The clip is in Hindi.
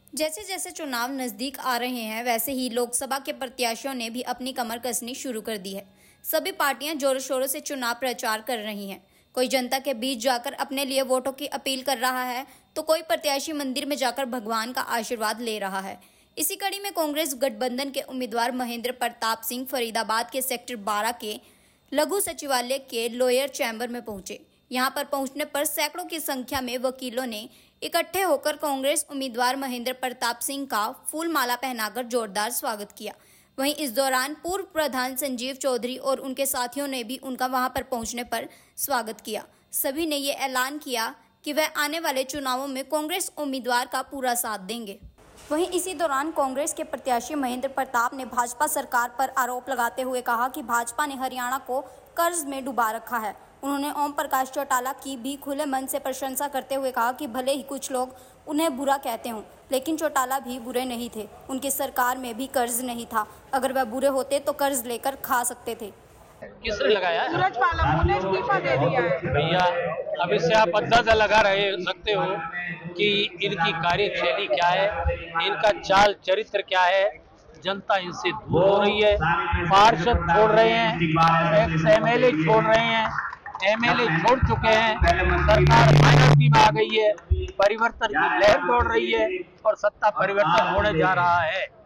जैसे जैसे चुनाव नजदीक आ रहे हैं, वैसे ही लोकसभा के प्रत्याशियों ने भी अपनी कमर कसनी शुरू कर दी है। सभी पार्टियां जोरों शोरों से चुनाव प्रचार कर रही हैं। कोई जनता के बीच जाकर अपने लिए वोटों की अपील कर रहा है, तो कोई प्रत्याशी मंदिर में जाकर भगवान का आशीर्वाद ले रहा है। इसी कड़ी में कांग्रेस गठबंधन के उम्मीदवार महेंद्र प्रताप सिंह फरीदाबाद के सेक्टर 12 के लघु सचिवालय के लोअर चैम्बर में पहुंचे। यहां पर पहुंचने पर सैकड़ों की संख्या में वकीलों ने इकट्ठे होकर कांग्रेस उम्मीदवार महेंद्र प्रताप सिंह का फूल माला पहनाकर जोरदार स्वागत किया। वहीं इस दौरान पूर्व प्रधान संजीव चौधरी और उनके साथियों ने भी उनका वहां पर पहुंचने पर स्वागत किया। सभी ने ये ऐलान किया कि वह आने वाले चुनावों में कांग्रेस उम्मीदवार का पूरा साथ देंगे। वहीं इसी दौरान कांग्रेस के प्रत्याशी महेंद्र प्रताप ने भाजपा सरकार पर आरोप लगाते हुए कहा कि भाजपा ने हरियाणा को कर्ज में डुबा रखा है। उन्होंने ओम प्रकाश चौटाला की भी खुले मन से प्रशंसा करते हुए कहा कि भले ही कुछ लोग उन्हें बुरा कहते हों, लेकिन चौटाला भी बुरे नहीं थे। उनकी सरकार में भी कर्ज नहीं था। अगर वह बुरे होते तो कर्ज लेकर खा सकते थे। किसने लगाया है? सूरज पालमू ने इस्तीफा दे दिया है। भैया, अब इससे आप अंदाजा लगा सकते हो कि इनकी कार्यशैली क्या है, इनका चाल चरित्र क्या है। जनता इनसे दूर हो रही है, पार्षद छोड़ रहे हैं, एक्स एमएलए छोड़ रहे हैं, एमएलए छोड़ चुके हैं, सरकार माइनॉरिटी में आ गई है, परिवर्तन की लहर दौड़ रही है और सत्ता परिवर्तन होने जा रहा है।